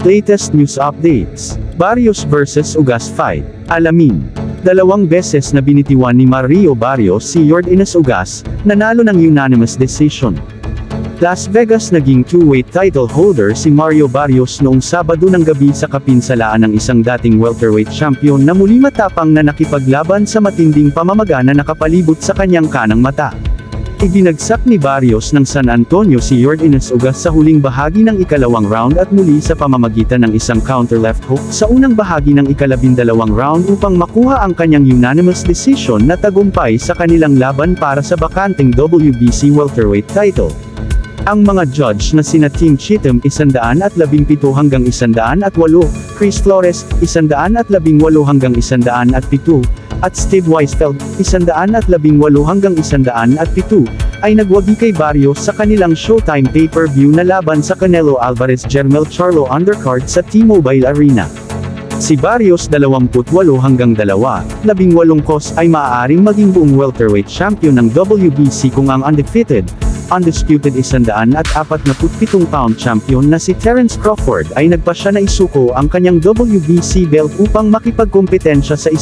Latest news updates. Barrios vs Ugas fight. Alamin. 2 beses na binitiwan ni Mario Barrios si Yordenes Ugas, nanalo ng unanimous decision. Las Vegas naging 2-weight title holder si Mario Barrios noong Sabado ng gabi sa kapinsalaan ng isang dating welterweight champion na muli matapang na nakipaglaban sa matinding pamamaga na nakapalibot sa kanyang kanang mata. Ibinagsak ni Barrios ng San Antonio si Yordenes Ugas sa huling bahagi ng ikalawang round at muli sa pamamagitan ng isang counter left hook sa unang bahagi ng ikalabindalawang round upang makuha ang kanyang unanimous decision na tagumpay sa kanilang laban para sa bakanteng WBC welterweight title. Ang mga judge na sina Tim Cheatham 117 hanggang 108, Chris Flores 118 hanggang 107, at Steve Weisfeld 118 hanggang 107 ay nagwagi kay Barrios sa kanilang Showtime pay-per-view na laban sa Canelo Alvarez-Jermell Charlo undercard sa T-Mobile Arena. Si Barrios 28 hanggang 18 kos ay maaaring maging buong welterweight champion ng WBC kung ang undisputed 147-pound champion na si Terence Crawford ay nagpasya na isuko ang kanyang WBC belt upang makipagkompetensya sa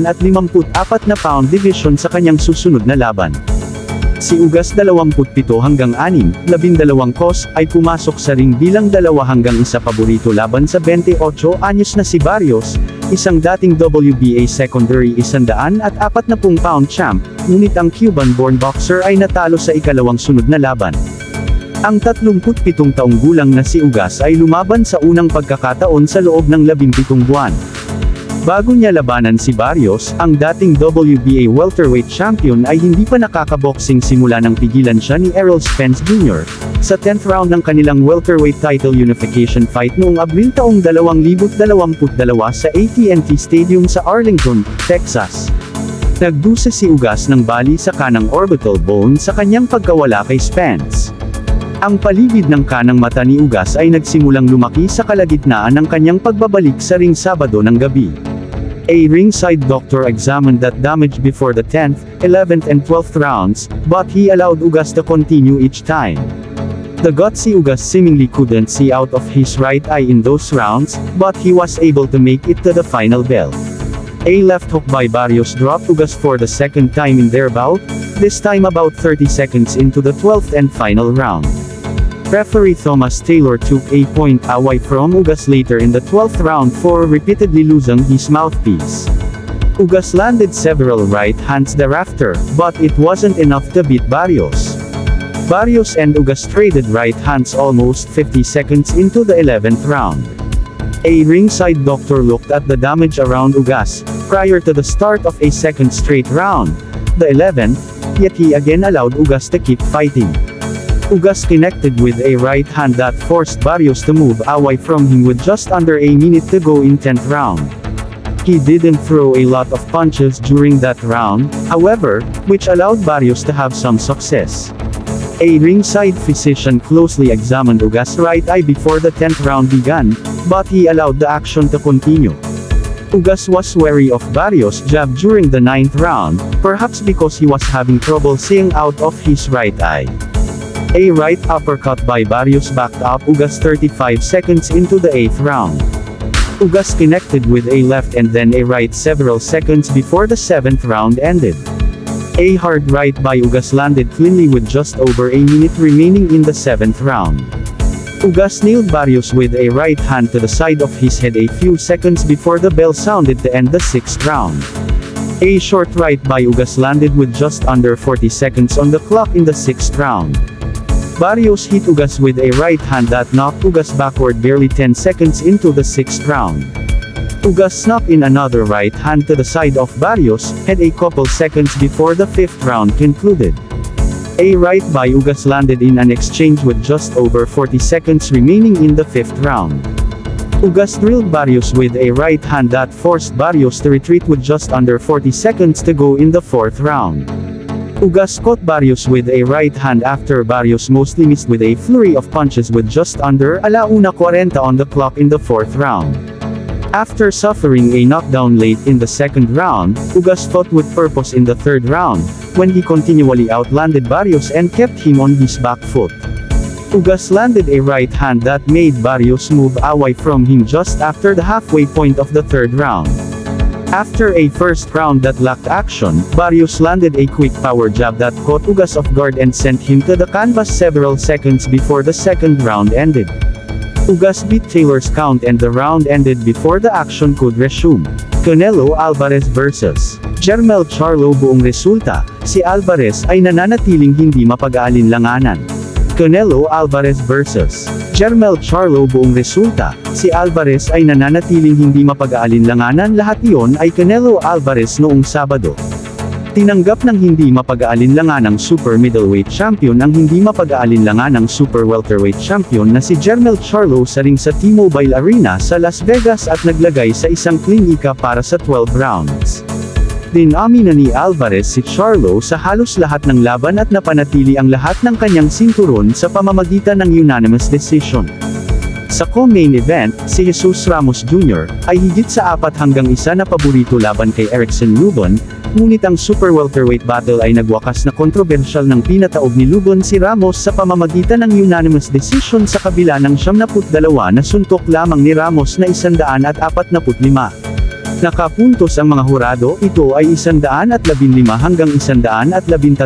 154-pound division sa kanyang susunod na laban. Si Ugas 27 hanggang 6, 12 kos, ay pumasok sa ring bilang 2 hanggang 1 paborito laban sa 28 anyos na si Barrios, isang dating WBA secondary 140-pound champ, ngunit ang Cuban-born boxer ay natalo sa ikalawang sunod na laban. Ang 37 taong gulang na si Ugas ay lumaban sa unang pagkakataon sa loob ng 17 buwan. Bago niya labanan si Barrios, ang dating WBA welterweight champion ay hindi pa nakakaboxing simula nang pigilan siya ni Errol Spence Jr. sa 10th round ng kanilang welterweight title unification fight noong Abril taong 2022 sa AT&T Stadium sa Arlington, Texas. Nagdusa si Ugas ng bali sa kanang orbital bone sa kanyang pagkawala kay Spence. Ang paligid ng kanang mata ni Ugas ay nagsimulang lumaki sa kalagitnaan ng kanyang pagbabalik sa ring Sabado ng gabi. A ringside doctor examined that damage before the 10th, 11th and 12th rounds, but he allowed Ugas to continue each time. The gutsy Ugas seemingly couldn't see out of his right eye in those rounds, but he was able to make it to the final bell. A left hook by Barrios dropped Ugas for the second time in their bout, this time about 30 seconds into the 12th and final round. Referee Thomas Taylor took a point away from Ugas later in the 12th round for repeatedly losing his mouthpiece. Ugas landed several right hands thereafter, but it wasn't enough to beat Barrios. Barrios and Ugas traded right hands almost 50 seconds into the 11th round. A ringside doctor looked at the damage around Ugas, prior to the start of a second straight round, the 11th, yet he again allowed Ugas to keep fighting. Ugas connected with a right hand that forced Barrios to move away from him with just under a minute to go in 10th round. He didn't throw a lot of punches during that round, however, which allowed Barrios to have some success. A ringside physician closely examined Ugas' right eye before the 10th round began, but he allowed the action to continue. Ugas was wary of Barrios' jab during the 9th round, perhaps because he was having trouble seeing out of his right eye. A right uppercut by Barrios backed up Ugas 35 seconds into the 8th round. Ugas connected with a left and then a right several seconds before the 7th round ended. A hard right by Ugas landed cleanly with just over a minute remaining in the 7th round. Ugas nailed Barrios with a right hand to the side of his head a few seconds before the bell sounded to end the 6th round. A short right by Ugas landed with just under 40 seconds on the clock in the 6th round. Barrios hit Ugas with a right hand that knocked Ugas backward barely 10 seconds into the 6th round. Ugas snuck in another right hand to the side of Barrios' head a couple seconds before the 5th round concluded. A right by Ugas landed in an exchange with just over 40 seconds remaining in the 5th round. Ugas drilled Barrios with a right hand that forced Barrios to retreat with just under 40 seconds to go in the 4th round. Ugas caught Barrios with a right hand after Barrios mostly missed with a flurry of punches with just under 1:40 on the clock in the 4th round. After suffering a knockdown late in the 2nd round, Ugas fought with purpose in the 3rd round, when he continually outlanded Barrios and kept him on his back foot. Ugas landed a right hand that made Barrios move away from him just after the halfway point of the third round. After a first round that lacked action, Barrios landed a quick power jab that caught Ugas off guard and sent him to the canvas several seconds before the second round ended. Ugas beat Taylor's count and the round ended before the action could resume. Canelo Alvarez vs. Jermell Charlo. Buong resulta, si Alvarez ay nananatiling hindi mapag-aalinlanganan. Canelo Alvarez vs. Jermell Charlo. Buong resulta, si Alvarez ay nananatiling hindi mapag-aalinlanganan. Lahat iyon ay Canelo Alvarez noong Sabado. Tinanggap ng hindi mapag-aalinlanganang super middleweight champion ang hindi mapag-aalinlanganang super welterweight champion na si Jermell Charlo sa ring sa T-Mobile Arena sa Las Vegas at naglagay sa isang klinika para sa 12 rounds. Dinamina ni Alvarez si Charlo sa halos lahat ng laban at napanatili ang lahat ng kanyang sinturon sa pamamagitan ng unanimous decision. Sa co-main event, si Jesus Ramos Jr. ay higit sa 4-1 na paborito laban kay Erickson Lubon, ngunit ang super welterweight battle ay nagwakas na kontrobersyal ng pinataob ni Lubon si Ramos sa pamamagitan ng unanimous decision sa kabila ng 72 na suntok lamang ni Ramos na 145. Nakapuntos ang mga hurado, ito ay 115 hanggang 113,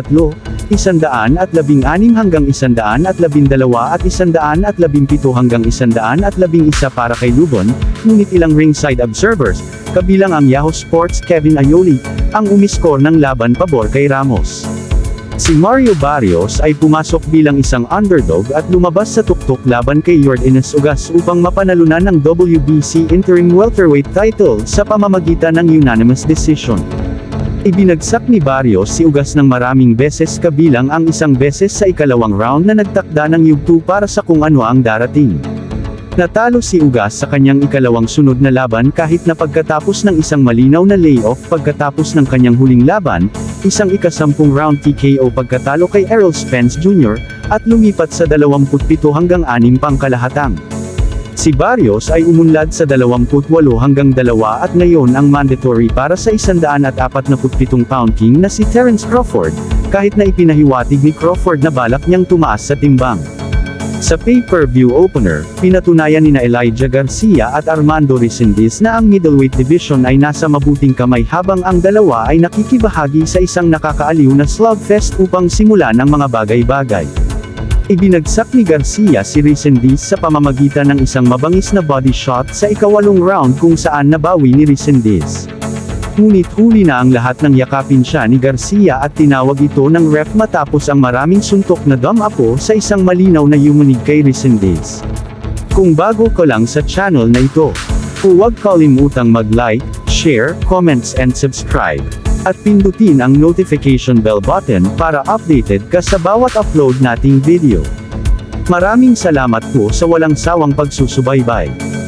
116 hanggang 112 at 117 hanggang 111 para kay Lubon, ngunit ilang ringside observers, kabilang ang Yahoo Sports' Kevin Aioli, ang umiskor ng laban pabor kay Ramos. Si Mario Barrios ay pumasok bilang isang underdog at lumabas sa tuktok laban kay Yordenis Ugas upang mapanalunan ng WBC Interim Welterweight title sa pamamagitan ng unanimous decision. Ibinagsak ni Barrios si Ugas ng maraming beses kabilang ang isang beses sa ikalawang round na nagtakda ng yugto para sa kung ano ang darating. Natalo si Ugas sa kanyang ikalawang sunod na laban kahit na pagkatapos ng isang malinaw na layoff pagkatapos ng kanyang huling laban, isang ika-10 round TKO pagkatalo kay Errol Spence Jr., at lumipat sa 27 hanggang 6 pang kalahatang. Si Barrios ay umunlad sa 28 hanggang 2 at ngayon ang mandatory para sa 147 pound king na si Terence Crawford, kahit na ipinahiwatig ni Crawford na balak niyang tumaas sa timbang. Sa pay-per-view opener, pinatunayan nina Elijah Garcia at Armando Resendiz na ang middleweight division ay nasa mabuting kamay habang ang dalawa ay nakikibahagi sa isang nakakaaliw na slugfest upang simulan ang mga bagay-bagay. Ibinagsak ni Garcia si Resendiz sa pamamagitan ng isang mabangis na body shot sa ika-8 round kung saan nabawi ni Resendiz. Ngunit huli na ang lahat ng yakapin siya ni Garcia at tinawag ito ng ref matapos ang maraming suntok na dam-apo sa isang malinaw na yumunig kay Resendiz. Kung bago ka lang sa channel na ito, huwag kalimutang mag-like, share, comments and subscribe. At pindutin ang notification bell button para updated ka sa bawat upload nating video. Maraming salamat po sa walang sawang pagsusubaybay.